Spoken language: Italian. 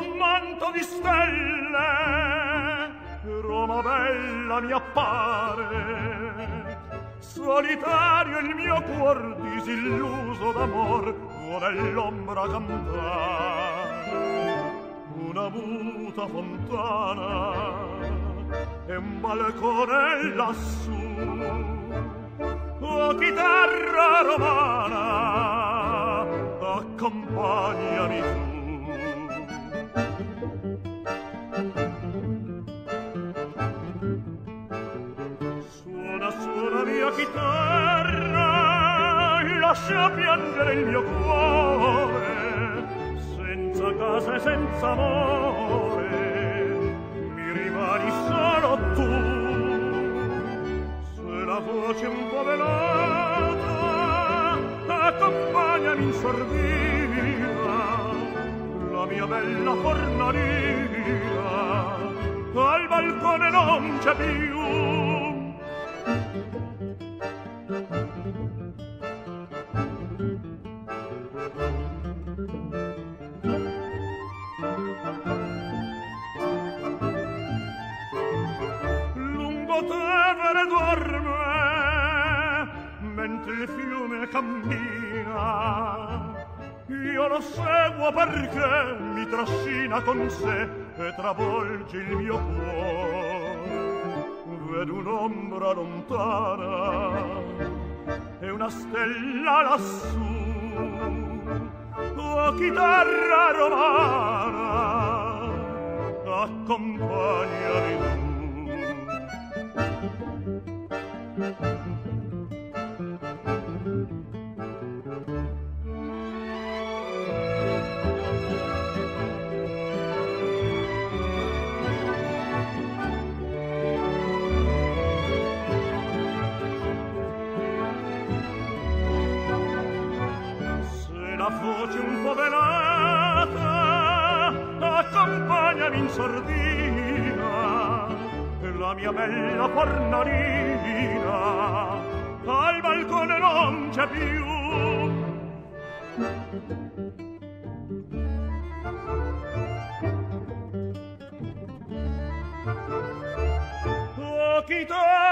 un manto di stelle, Roma bella mi appare, solitario il mio cuor disilluso d'amor, nell'ombra cantare. Una muta fontana e un balcone lassù, o chitarra romana, accompagnami tu. Suona, suona mia chitarra, lascia piangere il mio cuore, senza casa e senza amore, mi rimani solo tu. Se la voce un po' velata, accompagnami in sordina, la mia bella fornalina, al balcone non c'è più. Tevere dorme mentre il fiume cammina, io lo seguo perché mi trascina con sé e travolge il mio cuore. Vedo un'ombra lontana e una stella lassù, o chitarra romana, accompagnami tu. Se la voce un po' velata, accompagnami in sordina, la mia bella fornalina, al balcone non c'è più. Oh, chitarra